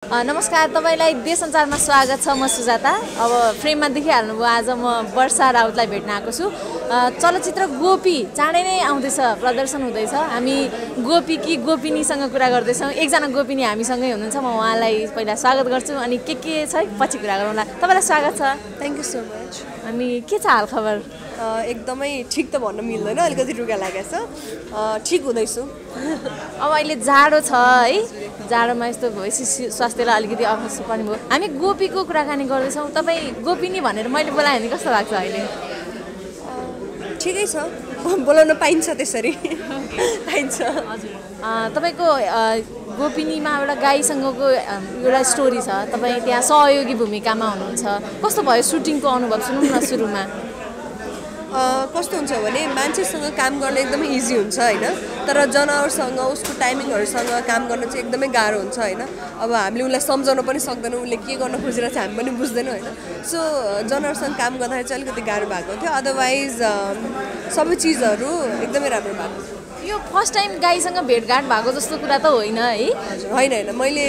नमस्कार तपाईलाई देश संचारमा स्वागत छ। म सुजाता। अब फ्रेममा देखिहाल्नुभयो आज म वर्षा राउतलाई भेट्न आएको छु। चलचित्र गोपी चाँडै नै आउँदैछ, प्रदर्शन हुँदैछ। हामी गोपीकी गोपिनीसँग कुरा गर्दैछौँ। एकजना गोपिनी हामीसँगै हुनुहुन्छ। म उहाँलाई पहिला स्वागत गर्छु अनि के छ पछि कुरा गरौँला। तपाईलाई स्वागत छ। Thank you so much. अनि के छ हाल खबर? एकदमै ठिक त भन्न मिल्दैन, अलिकति रुगा लागेको छ। ठिक हुँदैछु। अब अहिले जाडो छ है, जाडोमा यस्तो भएपछि स्वास्थ्यलाई अलिकति अवश्य पनि भयो। हामी गोपीको कुराकानी गर्दैछौँ। तपाईँ गोपिनी भनेर मैले बोलाएँ भने कस्तो लाग्छ अहिले? ठिकै छ, बोलाउन पाइन्छ त्यसरी पाइन्छ। हजुर, तपाईँको गोपिनीमा एउटा गाईसँगको एउटा स्टोरी छ। तपाईँ त्यहाँ सहयोगी भूमिकामा हुनुहुन्छ। कस्तो भयो सुटिङको अनुभव? सुनौँ न सुरुमा। कस्तो हुन्छ भने मान्छेसँग काम गर्न एकदमै इजी हुन्छ होइन, तर जनावरसँग उसको टाइमिङहरूसँग काम गर्न चाहिँ एकदमै गाह्रो हुन्छ होइन। अब हामीले उसलाई सम्झाउन पनि सक्दैनौँ, उसले के गर्न खोजिरहेको छ हामी पनि बुझ्दैनौँ होइन। सो जनावरसँग काम गर्दाखेरि चाहिँ अलिकति गाह्रो भएको थियो, अदरवाइज सबै चिजहरू एकदमै राम्रो भएको थियो। यो फर्स्ट टाइम गाईसँग भेटघाट भएको जस्तो कुरा त होइन है? हजुर, होइन मैले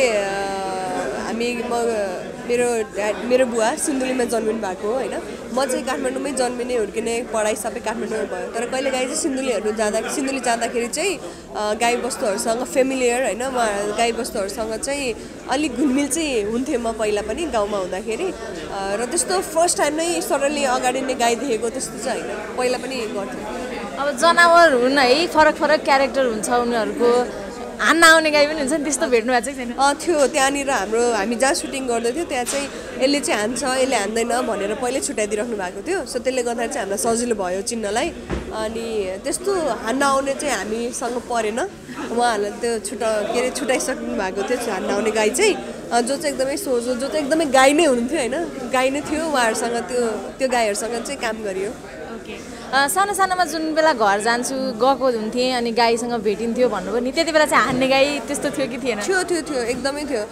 मेरो बुवा सिन्धुलीमा जन्मिनु भएको हो होइन। म चाहिँ काठमाडौँमै जन्मिने हुर्किने पढाइ सबै काठमाडौँमै भयो, तर कहिले काहीँ चाहिँ सिन्धुली जाँदाखेरि चाहिँ गाईबस्तुहरूसँग फेमिलियर होइन, म गाईबस्तुहरूसँग चाहिँ अलिक घुलमिल चाहिँ हुन्थेँ म पहिला पनि गाउँमा हुँदाखेरि। र त्यस्तो फर्स्ट टाइम नै सरलले अगाडि नै गाई देखेको त्यस्तो चाहिँ होइन, पहिला पनि गर्थेँ। अब जनावर हुन् है, फरक फरक क्यारेक्टर हुन्छ उनीहरूको। हान्न आउने गाई पनि हुन्छ नि, त्यस्तो भेट्नु भएको छैन? थियो त्यहाँनिर हामी जहाँ सुटिङ गर्दै थियो त्यहाँ चाहिँ यसले चाहिँ हान्छ यसले हान्दैन भनेर पहिल्यै छुट्याइदिइराख्नु भएको थियो। सो त्यसले गर्दाखेरि चाहिँ हामीलाई सजिलो भयो चिन्नलाई। अनि त्यस्तो हान्न आउने चाहिँ हामीसँग परेन, उहाँहरूलाई त्यो छुट्याइसक्नु भएको थियो हान्न आउने गाई चाहिँ, जो चाहिँ एकदमै सोझो, जो चाहिँ एकदमै गाई नै हुनुहुन्थ्यो होइन, गाई नै थियो। उहाँहरूसँग त्यो गाईहरूसँग चाहिँ काम गरियो। सानो सानोमा जुन बेला घर जान्छु गएको हुन्थेँ अनि गाईसँग भेटिन्थ्यो भन्नुभयो नि, त्यति बेला चाहिँ हान्ने गाई त्यस्तो थियो कि थिएन? थियो एकदमै थियो।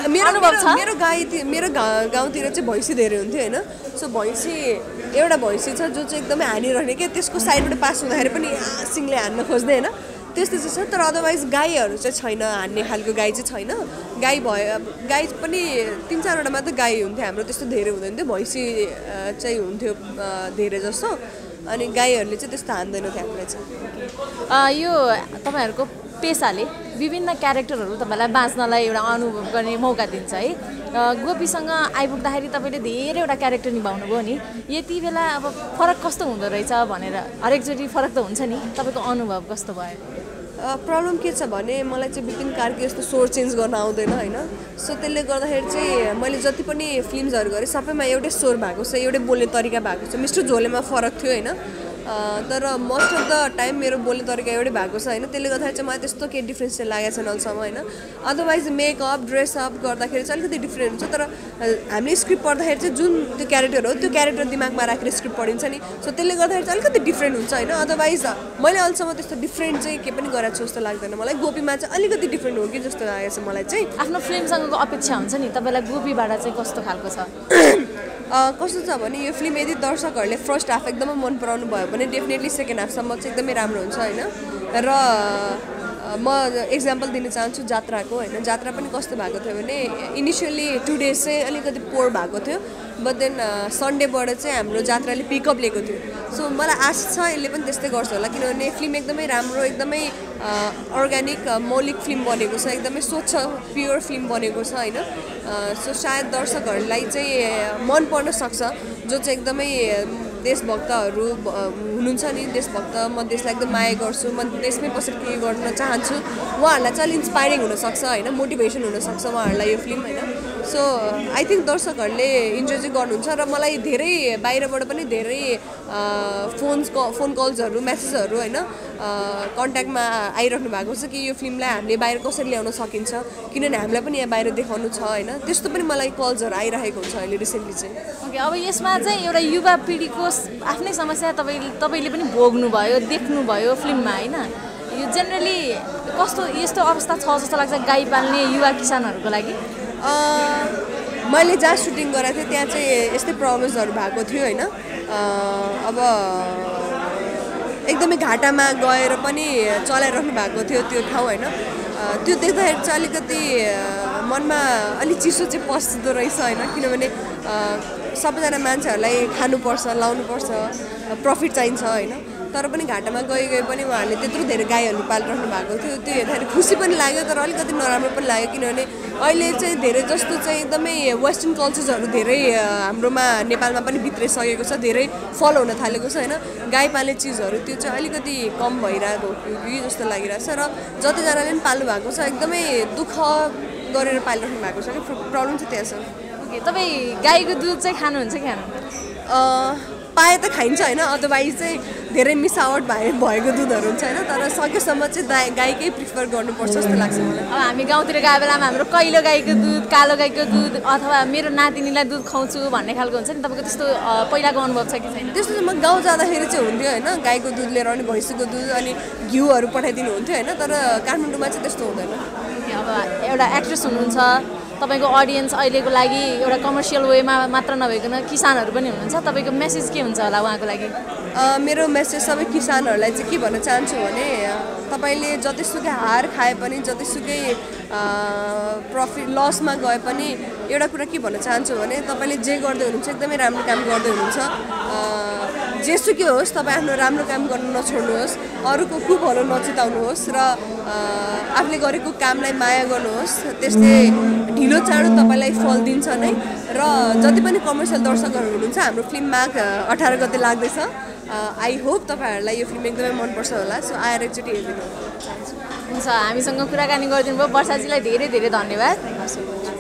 मेरो गाउँतिर चाहिँ भैँसी धेरै हुन्थ्यो होइन। सो एउटा भैँसी छ जो चाहिँ एकदमै हानिरहने क्या, त्यसको साइडबाट पास हुँदाखेरि पनि सिङले हान्न खोज्दै होइन, त्यस्तो चाहिँ छ। तर अदरवाइज गाईहरू चाहिँ छैन, हान्ने खालको गाई चाहिँ छैन। गाई पनि 3-4वटा मात्र गाई हुन्थ्यो हाम्रो, त्यस्तो धेरै हुँदैन थियो। भैँसी चाहिँ हुन्थ्यो धेरै जस्तो, अनि गाईहरूले चाहिँ त्यस्तो हान्दैन थियो हामीलाई चाहिँ। यो तपाईँहरूको पेसाले विभिन्न क्यारेक्टरहरू तपाईँलाई बाँच्नलाई एउटा अनुभव गर्ने मौका दिन्छ है। गोपीसँग आइपुग्दाखेरि तपाईँले धेरैवटा क्यारेक्टर निभाउनु भयो नि, यति बेला अब फरक कस्तो हुँदो रहेछ भनेर हरेकचोटि फरक त हुन्छ नि, तपाईँको अनुभव कस्तो भयो? प्रब्लम के छ भने मलाई चाहिँ विपिन कार्की यस्तो स्वर चेन्ज गर्न आउँदैन होइन। सो त्यसले गर्दाखेरि चाहिँ मैले जति पनि फिल्महरू गरेँ सबैमा एउटै स्वर भएको छ, एउटै बोल्ने तरिका भएको छ। मिस्टर झोलेमा फरक थियो होइन, तर मोस्ट अफ द टाइम मेरो बोल्ने तरिका एउटै भएको छ होइन। त्यसले गर्दाखेरि चाहिँ मलाई त्यस्तो केही डिफ्रेन्स चाहिँ लागेको छैन अहिलेसम्म होइन। अदरवाइज मेकअप ड्रेसअप गर्दाखेरि चाहिँ अलिकति डिफ्रेन्ट हुन्छ, तर हामीले स्क्रिप्ट पढ्दाखेरि चाहिँ जुन त्यो क्यारेक्टर हो त्यो क्यारेक्टर दिमागमा राखेर स्क्रिप्ट पढिन्छ नि, सो त्यसले गर्दाखेरि चाहिँ अलिकति डिफ्रेन्ट हुन्छ होइन। अदरवाइज मैले अहिलेसम्म त्यस्तो डिफ्रेन्ट चाहिँ के पनि गरेको छु जस्तो लाग्दैन मलाई। गोपीमा चाहिँ अलिकति डिफ्रेन्ट हो कि जस्तो लागेको छ मलाई चाहिँ। आफ्नो फिल्मसँगको अपेक्षा हुन्छ नि, तपाईँलाई गोपीबाट चाहिँ कस्तो खालको छ? कस्तो छ भने यो फिल्म यदि दर्शकहरूले फर्स्ट हाफ एकदमै मन पराउनु भयो भने डेफिनेटली सेकेन्ड हाफसम्म चाहिँ एकदमै राम्रो हुन्छ होइन। र म एक्जाम्पल दिन चाहन्छु जात्राको होइन। जात्रा पनि कस्तो भएको थियो भने इनिसियली 2 डेज चाहिँ अलिकति पोर भएको थियो, बट देन सन्डेबाट चाहिँ हाम्रो जात्राले पिकअप लिएको थियो। सो मलाई आशा छ यसले पनि त्यस्तै गर्छ होला, किनभने फिल्म एकदमै राम्रो, एकदमै अर्ग्यानिक मौलिक फिल्म बनेको छ, एकदमै स्वच्छ प्योर फिल्म बनेको छ होइन। सो सायद दर्शकहरूलाई चाहिँ मन पर्न सक्छ, जो चाहिँ एकदमै देशभक्तहरू हुनुहुन्छ नि, देशभक्त, म देशलाई एकदम माया गर्छु, म देशमै बसेर के गर्न चाहन्छु, उहाँहरूलाई चाहिँ अलिक इन्सपाइरिङ हुनसक्छ होइन, मोटिभेसन हुनसक्छ उहाँहरूलाई यो फिल्म होइन। सो आई थिङ्क दर्शकहरूले इन्जोय चाहिँ गर्नुहुन्छ। र मलाई धेरै बाहिरबाट पनि धेरै फोन कल्सहरू मेसेजहरू होइन कन्ट्याक्टमा आइराख्नु भएको छ कि यो फिल्मलाई हामीले बाहिर कसरी ल्याउन सकिन्छ, किनभने हामीलाई पनि यहाँ बाहिर देखाउनु छ होइन। त्यस्तो पनि मलाई कल्सहरू आइरहेको हुन्छ अहिले रिसेन्टली चाहिँ। ओके, अब यसमा चाहिँ एउटा युवा पिँढीको आफ्नै समस्या तपाईँले पनि भोग्नुभयो, देख्नुभयो फिल्ममा होइन। यो जेनरली कस्तो यस्तो अवस्था छ जस्तो लाग्छ गाई पाल्ने युवा किसानहरूको लागि? मैले जहाँ सुटिङ गरेको थिएँ त्यहाँ चाहिँ यस्तै प्रब्लम्सहरू भएको थियो होइन। अब एकदमै घाटामा गएर पनि चलाइराख्नु भएको थियो त्यो ठाउँ होइन। त्यो देख्दाखेरि चाहिँ अलिकति मनमा अलिक चिसो चाहिँ पस्दो रहेछ होइन किनभने सबैजना मान्छेहरूलाई खानुपर्छ लाउनुपर्छ प्रफिट चाहिन्छ होइन तर पनि घाटामा गए पनि उहाँहरूले त्यत्रो धेरै गाईहरू पालिराख्नु भएको थियो त्यो हेर्दाखेरि खुसी पनि लाग्यो तर अलिकति नराम्रो पनि लाग्यो किनभने अहिले चाहिँ धेरै जस्तो चाहिँ एकदमै वेस्टर्न कल्चर्सहरू धेरै हाम्रोमा नेपालमा पनि भित्रिसकेको छ धेरै फलो हुन थालेको छ होइन गाई पाल्ने चिजहरू त्यो चाहिँ अलिकति कम भइरहेको कि जस्तो लागिरहेको छ र जतिजनाले पनि पाल्नु भएको छ एकदमै दुःख गरेर पालिराख्नु भएको छ कि प्रब्लम चाहिँ त्यहाँ छ ओके तपाईँ गाईको दुध चाहिँ खानुहुन्छ कि खानु पाए त खाइन्छ होइन अदरवाइज चाहिँ धेरै मिसावट भएको दुधहरू हुन्छ होइन तर सकेसम्म चाहिँ गाईकै प्रिफर गर्नुपर्छ जस्तो लाग्छ मलाई अब हामी गाउँतिर गए बेलामा हाम्रो कैलो गाईको दुध कालो गाईको दुध अथवा मेरो नातिनीलाई दुध खुवाउँछु भन्ने खालको हुन्छ नि तपाईँको त्यस्तो पहिलाको अनुभव छ कि छैन त्यस्तो चाहिँ म गाउँ जाँदाखेरि चाहिँ हुन्थ्यो होइन गाईको दुध लिएर आउने भैँसीको दुध अनि घिउहरू पठाइदिनु हुन्थ्यो होइन तर काठमाडौँमा चाहिँ त्यस्तो हुँदैन अब एउटा एक्ट्रेस हुनुहुन्छ तपाईँको अडियन्स अहिलेको लागि एउटा कमर्सियल वेमा मात्र नभइकन किसानहरू पनि हुनुहुन्छ तपाईँको मेसेज के हुन्छ होला उहाँको लागि मेरो मेसेज सबै किसानहरूलाई चाहिँ के भन्न चाहन्छु भने तपाईँले जतिसुकै हार खाए पनि जतिसुकै प्रफिट लसमा गए पनि एउटा कुरा के भन्न चाहन्छु भने तपाईँले जे गर्दै हुनुहुन्छ एकदमै राम्रो काम गर्दै हुनुहुन्छ जेसुकै होस् तपाईँ आफ्नो राम्रो काम गर्न नछोड्नुहोस् अरूको खूब भलो नचिताउनुहोस् र आफूले गरेको कामलाई माया गर्नुहोस् त्यसले ढिलो चाँडो तपाईँलाई फल दिन्छ नै र जति पनि कमर्सियल दर्शकहरू हुनुहुन्छ हाम्रो फिल्म माघ 18 गते लाग्दैछ आई होप तपाईँहरूलाई यो फिल्म एकदमै मनपर्छ होला सो आएर एकचोटि हेरिदिनु हुन्छ हामीसँग कुराकानी गरिदिनु भयो वर्षाजीलाई धेरै धेरै धन्यवाद